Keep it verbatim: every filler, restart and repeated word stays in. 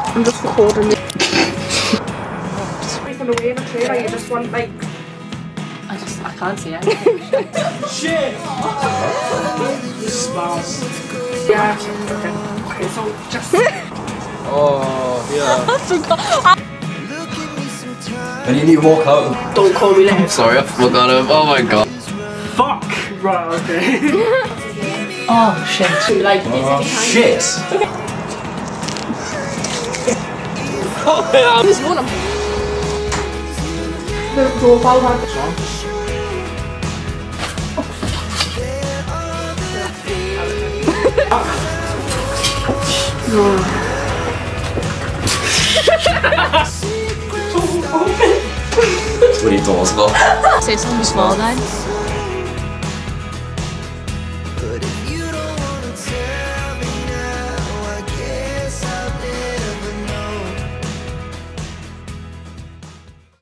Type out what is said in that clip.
I'm just recording it. From the way in the trailer, you just want like. I just I can't see it. Shit! Smells. Yeah. Okay. Okay. So just. Oh yeah. I forgot. And you need to walk out. Don't call me later. Sorry, I forgot him. Oh my god. Fuck! Right, okay. Oh shit. Like Oh shit! Oh yeah. Just want them. The profile had This one. What are you doing, though? say something small then.